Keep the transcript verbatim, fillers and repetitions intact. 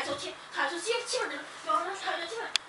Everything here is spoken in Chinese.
就气，他就气气氛就，然后他就气氛。